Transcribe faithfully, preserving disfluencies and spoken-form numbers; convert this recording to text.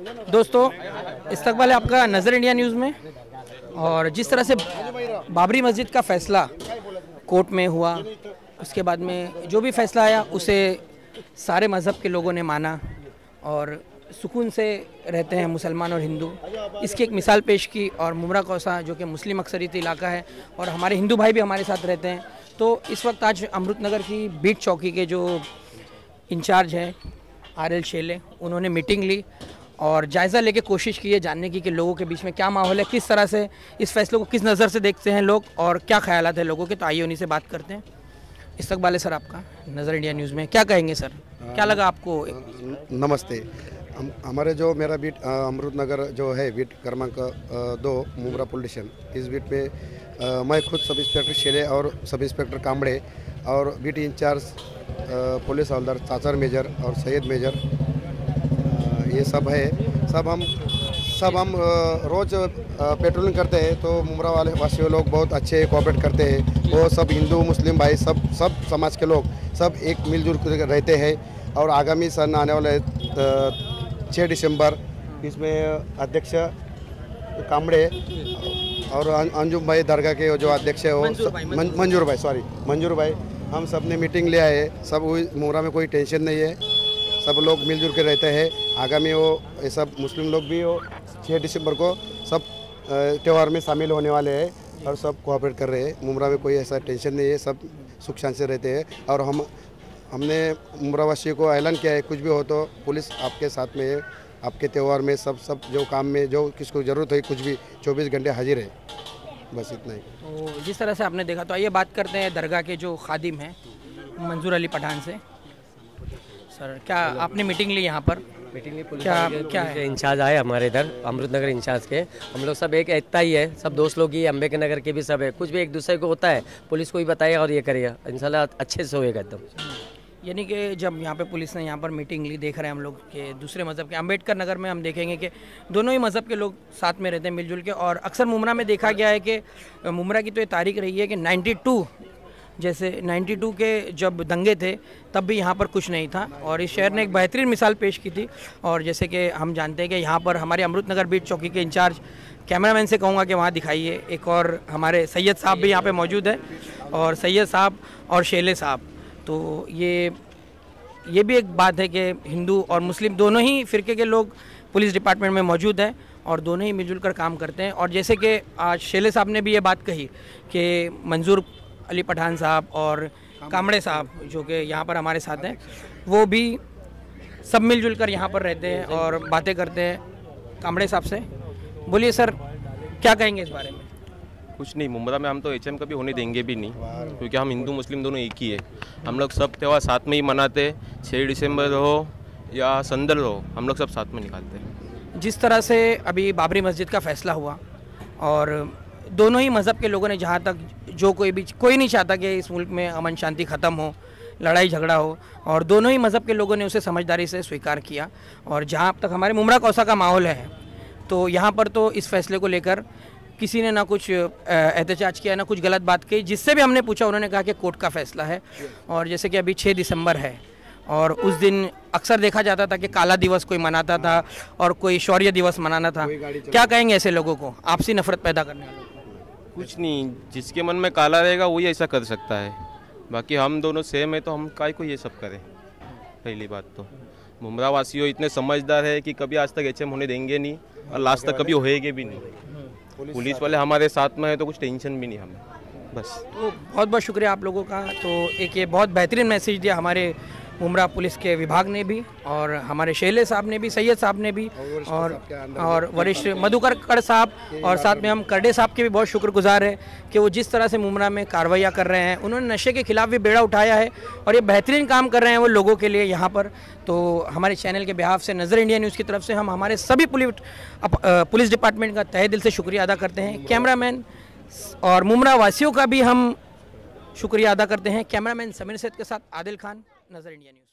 दोस्तों, इस्तकबाल है आपका नज़र इंडिया न्यूज़ में। और जिस तरह से बाबरी मस्जिद का फ़ैसला कोर्ट में हुआ, उसके बाद में जो भी फ़ैसला आया उसे सारे मज़हब के लोगों ने माना और सुकून से रहते हैं मुसलमान और हिंदू। इसकी एक मिसाल पेश की। और मुमरा कौसा जो कि मुस्लिम अक्सरियत इलाका है और हमारे हिंदू भाई भी हमारे साथ रहते हैं, तो इस वक्त आज अमृतनगर की बीट चौकी के जो इंचार्ज हैं आर एल शेले, उन्होंने मीटिंग ली और जायज़ा लेके कोशिश की है जानने की कि लोगों के बीच में क्या माहौल है, किस तरह से इस फैसले को किस नज़र से देखते हैं लोग और क्या ख्यालात है लोगों के। तो आइए उन्हीं से बात करते हैं। इस्तकबाल है सर आपका नज़र इंडिया न्यूज़ में, क्या कहेंगे सर, क्या लगा आपको? नमस्ते। हम हमारे जो मेरा बीट अमृतनगर जो है बीट क्रमांक दो मुमरा पुलिस स्टेशन, इस बीट में आ, मैं खुद सब इंस्पेक्टर शेले और सब इंस्पेक्टर कामड़े और बीट इंचार्ज पुलिस हवलदार चाचर मेजर और सैयद मेजर, ये सब है। सब हम सब हम रोज़ पेट्रोलिंग करते हैं, तो मुमरा वाले वासियों लोग बहुत अच्छे कोऑपरेट करते हैं। वो सब हिंदू मुस्लिम भाई सब सब समाज के लोग सब एक मिलजुल कर रहते हैं। और आगामी सन आने वाले छः दिसंबर, इसमें अध्यक्ष कामड़े और अंजुम भाई दरगाह के जो अध्यक्ष है वो मंजूर भाई सॉरी मंजूर भाई हम सब ने मीटिंग ले आए। सब मुमरा में कोई टेंशन नहीं है, सब लोग मिलजुल के रहते हैं। आगामी वो ये सब मुस्लिम लोग भी वो छः दिसंबर को सब त्यौहार में शामिल होने वाले हैं और सब कोऑपरेट कर रहे हैं। मुमरा में कोई ऐसा टेंशन नहीं है, सब सुख शांति से रहते हैं। और हम हमने मुमरावासियों को ऐलान किया है, कुछ भी हो तो पुलिस आपके साथ में है। आपके त्यौहार में सब सब जो काम में जो किसको ज़रूरत है कुछ भी चौबीस घंटे हाजिर है, बस इतना ही। तो जिस तरह से आपने देखा, तो आइए बात करते हैं दरगाह के जो खादिम हैं मंजूर अली पठान से। सर, क्या आपने मीटिंग ली यहाँ पर? मीटिंग ली, पुलिस क्या के, क्या के इंचार्ज आए हमारे इधर अमृतनगर इंचार्ज के। हम लोग सब एक एकता ही है, सब दोस्त लोग ही, अम्बे के नगर के भी सब है। कुछ भी एक दूसरे को होता है पुलिस को ही बताएगा और ये करेगा, इंशाल्लाह अच्छे से होएगा एकदम। यानी कि जब यहाँ पे पुलिस ने यहाँ पर मीटिंग ली, देख रहे हैं हम लोग के दूसरे मज़हब के अम्बेडकर नगर में हम देखेंगे कि दोनों ही मज़हब के लोग साथ में रहते हैं मिलजुल के। और अक्सर मुमरा में देखा गया है कि मुमरा की तो ये तारीख रही है कि बानवे जैसे बानवे के जब दंगे थे तब भी यहाँ पर कुछ नहीं था और इस शहर ने एक बेहतरीन मिसाल पेश की थी। और जैसे कि हम जानते हैं कि यहाँ पर हमारे अमृतनगर बीट चौकी के इंचार्ज, कैमरामैन से कहूँगा कि वहाँ दिखाइए, एक और हमारे सैयद साहब भी यहाँ पे मौजूद है और सैयद साहब और शेले साहब। तो ये ये भी एक बात है कि हिंदू और मुस्लिम दोनों ही फ़िरके के लोग पुलिस डिपार्टमेंट में मौजूद हैं और दोनों ही मिलजुल कर काम करते हैं। और जैसे कि आज शेले साहब ने भी ये बात कही कि मंजूर अली पठान साहब और कामड़े साहब जो कि यहाँ पर हमारे साथ हैं, वो भी सब मिलजुल कर यहाँ पर रहते हैं और बातें करते हैं। कामड़े साहब से बोलिए सर, क्या कहेंगे इस बारे में? कुछ नहीं, मुमरा में हम तो एच एम कभी होने देंगे भी नहीं, क्योंकि हम हिंदू मुस्लिम दोनों एक ही है। हम लोग सब त्यौहार साथ में ही मनाते, छः दिसंबर हो या संदल हो, हम लोग सब साथ में निकालते हैं। जिस तरह से अभी बाबरी मस्जिद का फ़ैसला हुआ और दोनों ही मज़हब के लोगों ने, जहाँ तक जो कोई भी कोई नहीं चाहता कि इस मुल्क में अमन शांति ख़त्म हो, लड़ाई झगड़ा हो, और दोनों ही मज़हब के लोगों ने उसे समझदारी से स्वीकार किया। और जहाँ तक हमारे मुमरा कौसा का माहौल है, तो यहाँ पर तो इस फैसले को लेकर किसी ने ना कुछ एहतजाज किया ना कुछ गलत बात की। जिससे भी हमने पूछा उन्होंने कहा कि कोर्ट का फैसला है। और जैसे कि अभी छः दिसंबर है और उस दिन अक्सर देखा जाता था कि काला दिवस कोई मनाता था और कोई शौर्य दिवस मनाना था। क्या कहेंगे ऐसे लोगों को, आपसी नफरत पैदा करने वालों को? कुछ नहीं, जिसके मन में काला रहेगा वही ऐसा कर सकता है। बाकी हम दोनों सेम है तो हम काय को ये सब करें। पहली बात तो मुमरा वासियों इतने समझदार है कि कभी आज तक एच एम होने देंगे नहीं और लास्ट तक कभी होएगे भी नहीं। पुलिस वाले हमारे साथ में है तो कुछ टेंशन भी नहीं हमें, बस। तो बहुत बहुत शुक्रिया आप लोगों का। तो एक ये बहुत बेहतरीन मैसेज दिया हमारे मुमरा पुलिस के विभाग ने भी और हमारे शेले साहब ने भी, सैयद साहब ने भी और और वरिष्ठ मधुकर कड़ साहब और साथ में हम करडे साहब के भी बहुत शुक्रगुजार हैं कि वो जिस तरह से मुमरा में कार्रवाइयाँ कर रहे हैं। उन्होंने नशे के खिलाफ भी बेड़ा उठाया है और ये बेहतरीन काम कर रहे हैं वो लोगों के लिए यहाँ पर। तो हमारे चैनल के बिहाफ से, नज़र इंडिया न्यूज़ की तरफ से हम हमारे सभी पुलिस पुलिस डिपार्टमेंट का तहे दिल से शुक्रिया अदा करते हैं। कैमरामैन और मुमरा वासियों का भी हम शुक्रिया अदा करते हैं। कैमरामैन समीर सैद के साथ आदिल खान, नज़र इंडिया न्यूज़।